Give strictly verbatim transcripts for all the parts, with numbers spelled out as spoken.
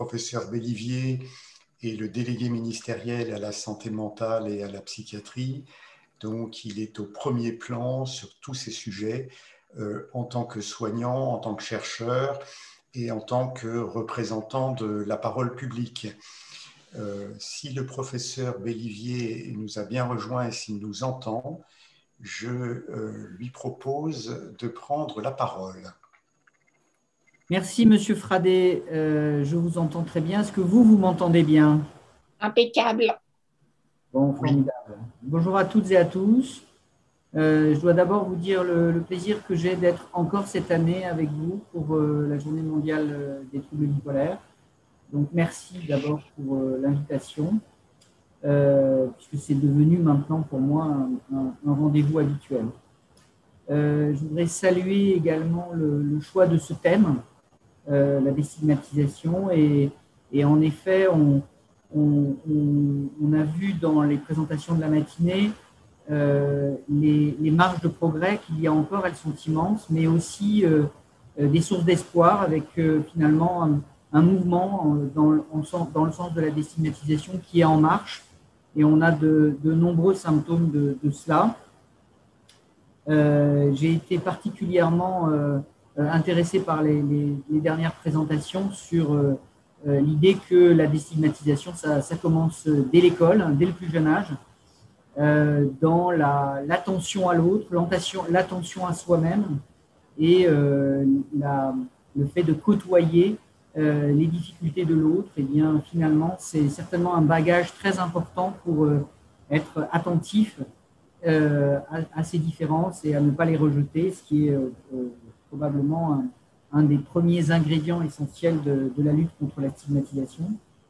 professeur Bellivier est le délégué ministériel à la santé mentale et à la psychiatrie. Donc, il est au premier plan sur tous ces sujets euh, en tant que soignant, en tant que chercheur et en tant que représentant de la parole publique. Euh, si le professeur Bellivier nous a bien rejoint et s'il nous entend, je euh, lui propose de prendre la parole. Merci, Monsieur Fradet. Euh, je vous entends très bien. Est-ce que vous, vous m'entendez bien? Impeccable. Bon, formidable. Oui. Bonjour à toutes et à tous. Euh, je dois d'abord vous dire le, le plaisir que j'ai d'être encore cette année avec vous pour euh, la Journée mondiale des troubles bipolaires. Donc, merci d'abord pour euh, l'invitation, euh, puisque c'est devenu maintenant pour moi un, un, un rendez-vous habituel. Euh, je voudrais saluer également le, le choix de ce thème, euh, la déstigmatisation, et, et en effet, on, on, on, on a vu dans les présentations de la matinée euh, les, les marges de progrès qu'il y a encore, elles sont immenses, mais aussi euh, des sources d'espoir avec euh, finalement un, un mouvement dans, dans le sens de la déstigmatisation qui est en marche, et on a de, de nombreux symptômes de, de cela. Euh, j'ai été particulièrement euh, intéressé par les, les, les dernières présentations sur euh, l'idée que la déstigmatisation, ça, ça commence dès l'école, dès le plus jeune âge, euh, dans l'attention la, à l'autre, l'attention à soi-même et euh, la, le fait de côtoyer euh, les difficultés de l'autre. Et bien finalement, c'est certainement un bagage très important pour euh, être attentif Euh, à, à ces différences et à ne pas les rejeter, ce qui est euh, euh, probablement un, un des premiers ingrédients essentiels de, de la lutte contre la stigmatisation.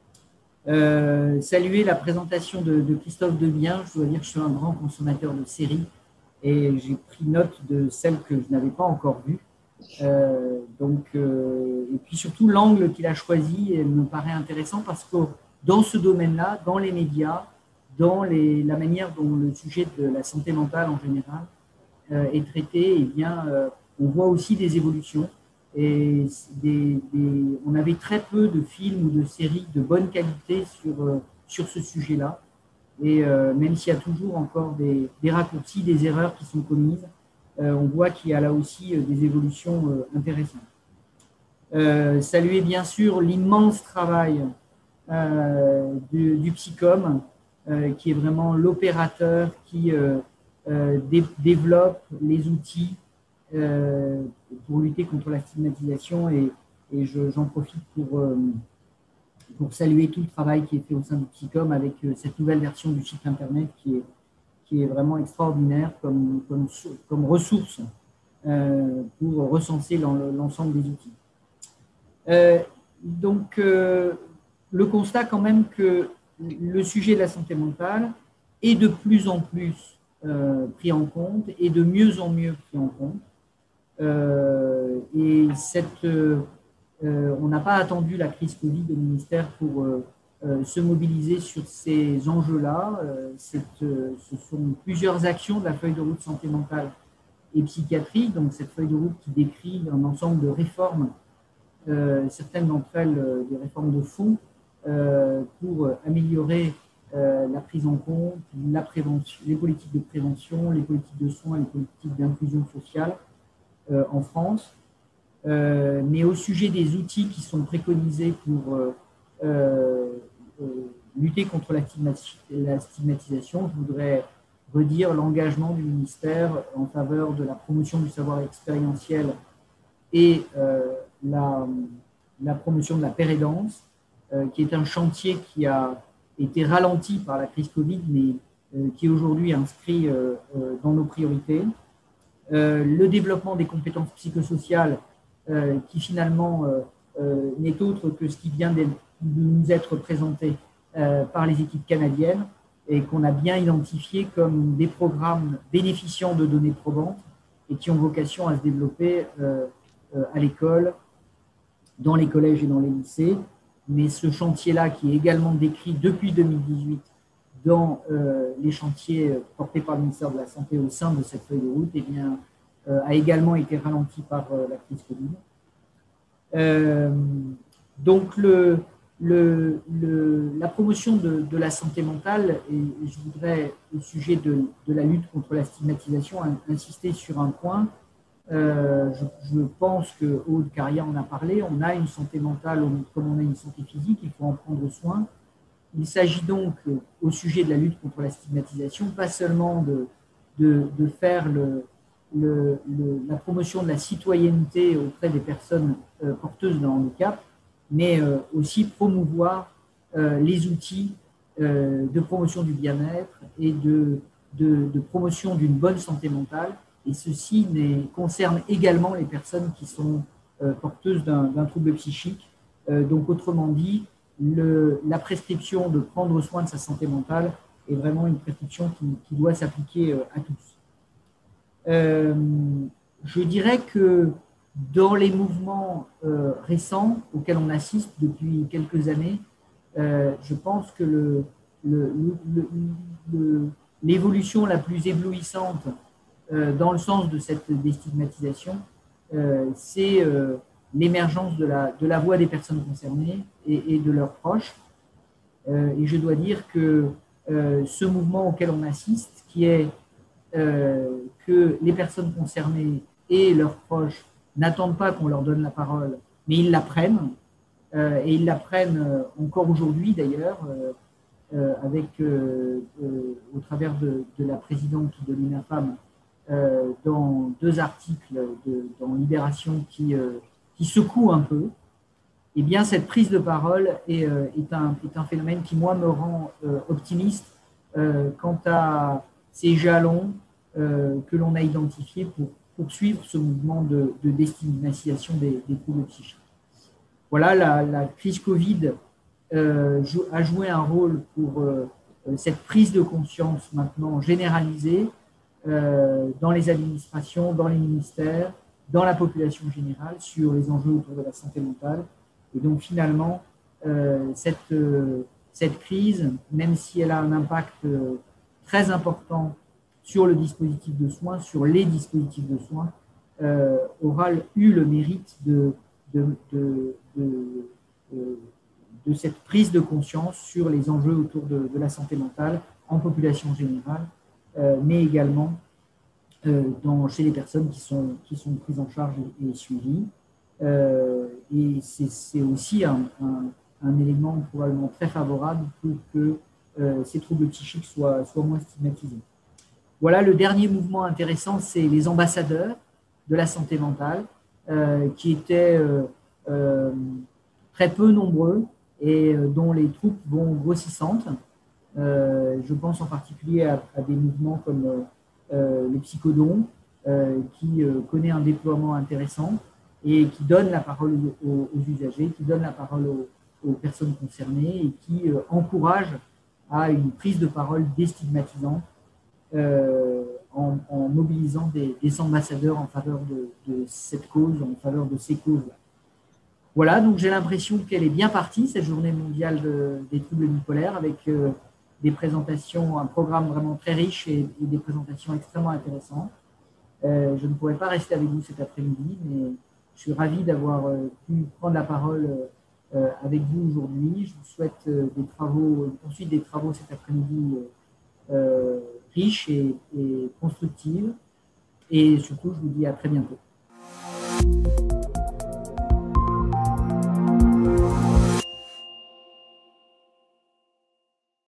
Euh, saluer la présentation de, de Christophe Debien. Je dois dire que je suis un grand consommateur de séries et j'ai pris note de celles que je n'avais pas encore vues. Euh, donc, euh, et puis surtout, l'angle qu'il a choisi me paraît intéressant parce que dans ce domaine-là, dans les médias, dans les, la manière dont le sujet de la santé mentale en général euh, est traité, eh bien, euh, on voit aussi des évolutions. Et des, des, on avait très peu de films ou de séries de bonne qualité sur, euh, sur ce sujet-là. Et euh, même s'il y a toujours encore des, des raccourcis, des erreurs qui sont commises, euh, on voit qu'il y a là aussi euh, des évolutions euh, intéressantes. Euh, saluer bien sûr l'immense travail euh, du, du Psycom, Euh, qui est vraiment l'opérateur qui euh, euh, dé développe les outils euh, pour lutter contre la stigmatisation et, et j'en profite pour, euh, pour saluer tout le travail qui est fait au sein du Psycom avec euh, cette nouvelle version du site internet qui est, qui est vraiment extraordinaire comme, comme, comme ressource euh, pour recenser l'ensemble des outils. Euh, donc, euh, le constat quand même que le sujet de la santé mentale est de plus en plus euh, pris en compte et de mieux en mieux pris en compte. Euh, et cette, euh, on n'a pas attendu la crise Covid au ministère pour euh, euh, se mobiliser sur ces enjeux-là. Euh, euh, ce sont plusieurs actions de la feuille de route santé mentale et psychiatrie, donc cette feuille de route qui décrit un ensemble de réformes, euh, certaines d'entre elles euh, des réformes de fond, Euh, pour améliorer euh, la prise en compte, la prévention, les politiques de prévention, les politiques de soins, les politiques d'inclusion sociale euh, en France. Euh, mais au sujet des outils qui sont préconisés pour euh, euh, lutter contre la, la stigmatisation, je voudrais redire l'engagement du ministère en faveur de la promotion du savoir expérientiel et euh, la, la promotion de la pérédance, Euh, qui est un chantier qui a été ralenti par la crise Covid, mais euh, qui est aujourd'hui inscrit euh, euh, dans nos priorités. Euh, le développement des compétences psychosociales, euh, qui finalement euh, euh, n'est autre que ce qui vient de nous être présenté euh, par les équipes canadiennes et qu'on a bien identifié comme des programmes bénéficiant de données probantes et qui ont vocation à se développer euh, euh, à l'école, dans les collèges et dans les lycées. Mais ce chantier-là, qui est également décrit depuis deux mille dix-huit dans euh, les chantiers portés par le ministère de la Santé au sein de cette feuille de route, eh bien, euh, a également été ralenti par euh, la crise Covid. Euh, donc, le, le, le, la promotion de, de la santé mentale, et je voudrais, au sujet de, de la lutte contre la stigmatisation, insister sur un point. Euh, je, je pense que Aude Carrière en a parlé, on a une santé mentale comme on a une santé physique, il faut en prendre soin. Il s'agit donc, au sujet de la lutte contre la stigmatisation, pas seulement de, de, de faire le, le, le, la promotion de la citoyenneté auprès des personnes euh, porteuses de handicap, mais euh, aussi promouvoir euh, les outils euh, de promotion du bien-être et de, de, de promotion d'une bonne santé mentale. Et ceci concerne également les personnes qui sont euh, porteuses d'un trouble psychique. Euh, donc, autrement dit, le, la prescription de prendre soin de sa santé mentale est vraiment une prescription qui, qui doit s'appliquer euh, à tous. Euh, je dirais que dans les mouvements euh, récents auxquels on assiste depuis quelques années, euh, je pense que le, le, le, le, l'évolution la plus éblouissante euh, dans le sens de cette déstigmatisation, euh, c'est euh, l'émergence de la, de la voix des personnes concernées et, et de leurs proches. Euh, et je dois dire que euh, ce mouvement auquel on assiste, qui est euh, que les personnes concernées et leurs proches n'attendent pas qu'on leur donne la parole, mais ils la prennent, euh, et ils la prennent euh, encore aujourd'hui d'ailleurs, euh, euh, avec, euh, euh, au travers de, de la présidente de l'UNAFAM, euh, dans deux articles de, dans Libération qui, euh, qui secouent un peu. Eh bien, cette prise de parole est, euh, est, un, est un phénomène qui, moi, me rend euh, optimiste euh, quant à ces jalons euh, que l'on a identifiés pour poursuivre ce mouvement de, de déstigmatisation des, des troubles psychiques. Voilà, la, la crise Covid euh, a joué un rôle pour euh, cette prise de conscience maintenant généralisée euh, dans les administrations, dans les ministères, dans la population générale sur les enjeux autour de la santé mentale. Et donc finalement, euh, cette, euh, cette crise, même si elle a un impact euh, très important sur le dispositif de soins, sur les dispositifs de soins, euh, aura eu le mérite de, de, de, de, de, de cette prise de conscience sur les enjeux autour de, de la santé mentale en population générale, euh, mais également euh, dans, chez les personnes qui sont, qui sont prises en charge et, et suivies. Euh, et c'est aussi un, un, un élément probablement très favorable pour que euh, ces troubles psychiques soient, soient moins stigmatisés. Voilà, le dernier mouvement intéressant, c'est les ambassadeurs de la santé mentale, euh, qui étaient euh, euh, très peu nombreux et euh, dont les troupes vont grossissantes. Euh, je pense en particulier à, à des mouvements comme euh, le psychodon, euh, qui euh, connaît un déploiement intéressant et qui donne la parole aux, aux usagers, qui donne la parole aux, aux personnes concernées et qui euh, encourage à une prise de parole déstigmatisante euh, en, en mobilisant des, des ambassadeurs en faveur de, de cette cause, en faveur de ces causes-là. Voilà, donc j'ai l'impression qu'elle est bien partie, cette journée mondiale de, des troubles bipolaires, avec euh, des présentations, un programme vraiment très riche et, et des présentations extrêmement intéressantes. Euh, je ne pourrais pas rester avec vous cet après-midi, mais je suis ravi d'avoir euh, pu prendre la parole euh, avec vous aujourd'hui. Je vous souhaite euh, des travaux, une poursuite des travaux cet après-midi euh, riches et, et constructifs. Et surtout, je vous dis à très bientôt.